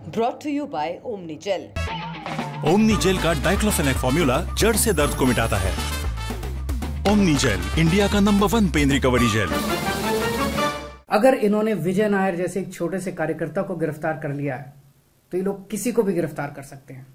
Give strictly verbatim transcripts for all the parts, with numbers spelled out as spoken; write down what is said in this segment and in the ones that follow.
Brought to you by Omni Gel. Omni Gel का diclofenac formula जड़ से दर्द को मिटाता है। ओमनी जेल, इंडिया का number one pain recovery gel. अगर इन्होंने विजय नायर जैसे एक छोटे से कार्यकर्ता को गिरफ्तार कर लिया है तो ये लोग किसी को भी गिरफ्तार कर सकते हैं।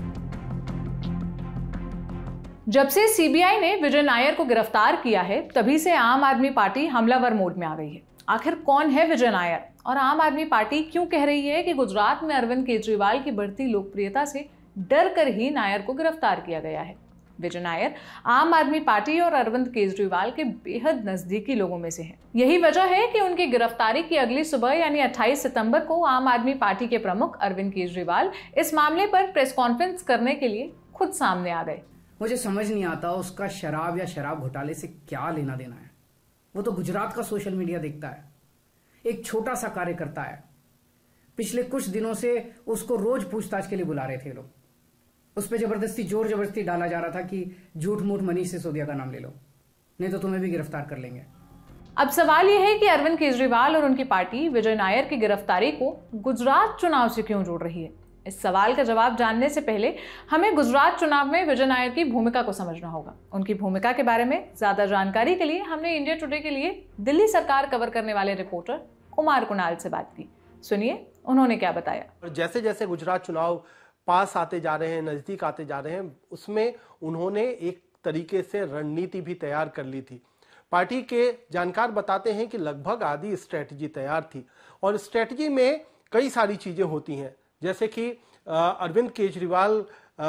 जब से सीबीआई ने विजय नायर को गिरफ्तार किया है तभी से आम आदमी पार्टी हमलावर मोड में आ गई है। आखिर कौन है विजय नायर और आम आदमी पार्टी क्यों कह रही है कि गुजरात में अरविंद केजरीवाल की बढ़ती लोकप्रियता से डर कर ही नायर को गिरफ्तार किया गया है। विजय नायर आम आदमी पार्टी और अरविंद केजरीवाल के बेहद नजदीकी लोगों में से हैं। यही वजह है कि उनकी गिरफ्तारी की अगली सुबह यानी अट्ठाईस सितंबर को आम आदमी पार्टी के प्रमुख अरविंद केजरीवाल इस मामले पर प्रेस कॉन्फ्रेंस करने के लिए खुद सामने आ गए। मुझे समझ नहीं आता उसका शराब या शराब घोटाले से क्या लेना देना है। वो तो गुजरात का सोशल मीडिया देखता है, एक छोटा सा कार्यकर्ता है। पिछले कुछ दिनों से उसको रोज पूछताछ के लिए बुला रहे थे लोग। उस पर जबरदस्ती जोर जबरदस्ती डाला जा रहा था कि झूठ मूठ मनीष सिसोदिया का नाम ले लो, नहीं तो तुम्हें भी गिरफ्तार कर लेंगे। अब सवाल यह है कि अरविंद केजरीवाल और उनकी पार्टी विजय नायर की गिरफ्तारी को गुजरात चुनाव से क्यों जोड़ रही है। इस सवाल का जवाब जानने से पहले हमें गुजरात चुनाव में विजय नायर की भूमिका को समझना होगा। उनकी भूमिका के बारे में ज्यादा जानकारी के लिए हमने इंडिया टुडे के लिए दिल्ली सरकार कवर करने वाले रिपोर्टर कुमार कुणाल से बात की। सुनिए उन्होंने क्या बताया। जैसे जैसे गुजरात चुनाव पास आते जा रहे हैं, नजदीक आते जा रहे हैं, उसमें उन्होंने एक तरीके से रणनीति भी तैयार कर ली थी। पार्टी के जानकार बताते हैं कि लगभग आधी स्ट्रेटजी तैयार थी और स्ट्रेटजी में कई सारी चीजें होती हैं, जैसे कि अरविंद केजरीवाल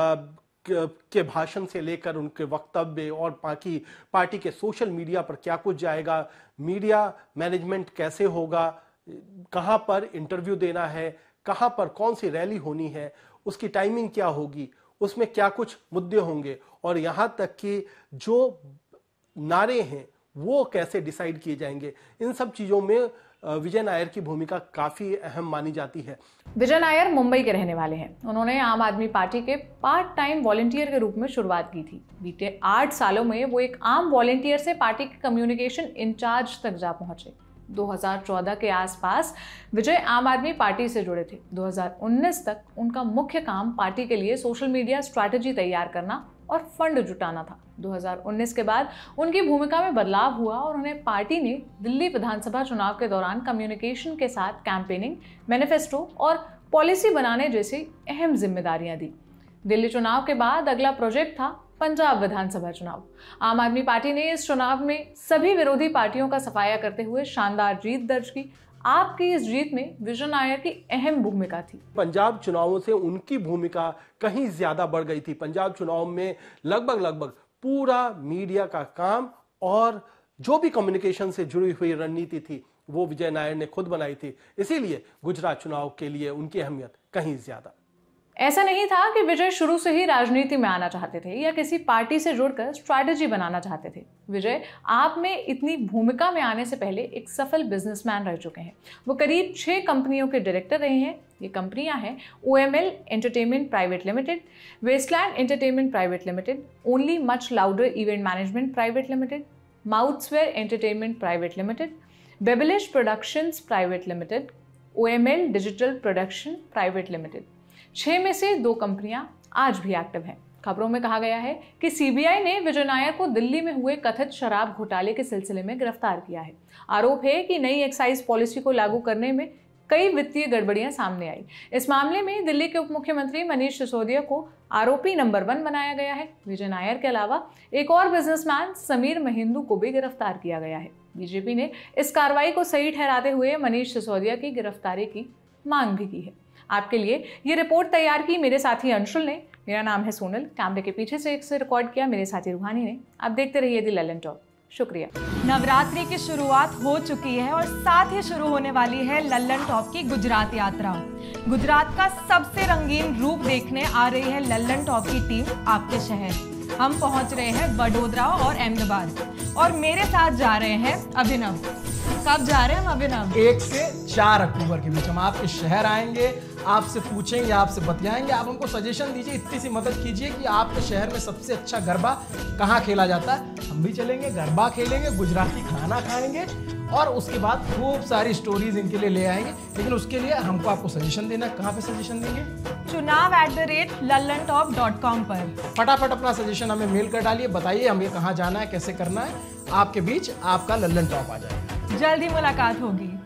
के भाषण से लेकर उनके वक्तव्य और बाकी पार्टी के सोशल मीडिया पर क्या कुछ जाएगा, मीडिया मैनेजमेंट कैसे होगा, कहां पर इंटरव्यू देना है, कहां पर कौन सी रैली होनी है, उसकी टाइमिंग क्या होगी, उसमें क्या कुछ मुद्दे होंगे और यहां तक कि जो नारे हैं वो कैसे डिसाइड किए जाएंगे। इन सब चीजों में विजय नायर की भूमिका काफी अहम मानी जाती है। विजय नायर मुंबई के रहने वाले हैं। उन्होंने आम आदमी पार्टी के पार्ट टाइम वॉलंटियर के रूप में शुरुआत की थी। बीते आठ सालों में वो एक आम वॉलंटियर से पार्टी के कम्युनिकेशन इंचार्ज तक जा पहुंचे। दो हज़ार चौदह के आसपास विजय आम आदमी पार्टी से जुड़े थे। दो हज़ार उन्नीस तक उनका मुख्य काम पार्टी के लिए सोशल मीडिया स्ट्रैटेजी तैयार करना और फंड जुटाना था। दो हज़ार उन्नीस के बाद उनकी भूमिका में बदलाव हुआ और उन्हें पार्टी ने दिल्ली विधानसभा चुनाव के दौरान कम्युनिकेशन के साथ कैंपेनिंग, मैनिफेस्टो और पॉलिसी बनाने जैसी अहम जिम्मेदारियां दी। दिल्ली चुनाव के बाद अगला प्रोजेक्ट था पंजाब विधानसभा चुनाव। आम आदमी पार्टी ने इस चुनाव में सभी विरोधी पार्टियों का सफाया करते हुए शानदार जीत दर्ज की। आपकी इस जीत में विजय नायर की अहम भूमिका थी। पंजाब चुनावों से उनकी भूमिका कहीं ज्यादा बढ़ गई थी। पंजाब चुनाव में लगभग लगभग पूरा मीडिया का काम और जो भी कम्युनिकेशन से जुड़ी हुई रणनीति थी वो विजय नायर ने खुद बनाई थी। इसीलिए गुजरात चुनाव के लिए उनकी अहमियत कहीं ज्यादा। ऐसा नहीं था कि विजय शुरू से ही राजनीति में आना चाहते थे या किसी पार्टी से जुड़कर स्ट्रैटेजी बनाना चाहते थे। विजय आप में इतनी भूमिका में आने से पहले एक सफल बिजनेसमैन रह चुके हैं। वो करीब छह कंपनियों के डायरेक्टर रहे हैं। ये कंपनियां हैं O M L entertainment private limited, Westland entertainment private limited, only much louder event management private limited, Mouthswear entertainment private limited, Babblish productions private limited, O M L digital production private limited. छह में से दो कंपनियां आज भी active हैं। खबरों में कहा गया है कि सीबीआई ने विजय नायर को दिल्ली में हुए कथित शराब घोटाले के सिलसिले में गिरफ्तार किया है। आरोप है कि नई एक्साइज पॉलिसी को लागू करने में कई वित्तीय गड़बड़ियां सामने आई। इस मामले में दिल्ली के उप मुख्यमंत्री मनीष सिसोदिया को आरोपी नंबर वन बनाया गया है। विजय नायर के अलावा एक और बिजनेसमैन समीर महिंदू को भी गिरफ्तार किया गया है। बीजेपी ने इस कार्रवाई को सही ठहराते हुए मनीष सिसोदिया की गिरफ्तारी की मांग भी की है। आपके लिए ये रिपोर्ट तैयार की मेरे साथी अंशुल ने। मेरा नाम है सोनल। कैमरे के पीछे से इसे रिकॉर्ड किया मेरे साथी रूहानी ने। आप देखते रहिए दी ललन टॉक। शुक्रिया। नवरात्रि की शुरुआत हो चुकी है और साथ ही शुरू होने वाली है लल्लन टॉप की गुजरात यात्रा। गुजरात का सबसे रंगीन रूप देखने आ रही है लल्लन टॉप की टीम आपके शहर। हम पहुंच रहे हैं वडोदरा और अहमदाबाद और मेरे साथ जा रहे हैं अभिनव। कब जा रहे हैं हम अभिनव? एक से चार अक्टूबर के बीच हम आपके शहर आएंगे, आपसे पूछेंगे, आपसे बतियाएंगे, आप हमको सजेशन दीजिए, इतनी सी मदद कीजिए कि आपके शहर में सबसे अच्छा गरबा कहाँ खेला जाता है। हम भी चलेंगे, गरबा खेलेंगे, गुजराती खाना खाएंगे और उसके बाद खूब सारी स्टोरीज इनके लिए ले आएंगे। लेकिन उसके लिए हमको आपको सजेशन देना है। कहाँ पे सजेशन देंगे? चुनाव at the rate Lallantop dot com पर फटाफट अपना सजेशन हमें मेल कर डालिए, बताइए हमें कहाँ जाना है, कैसे करना है, आपके बीच आपका लल्लन टॉप आ जाएगा। जल्द ही मुलाकात होगी।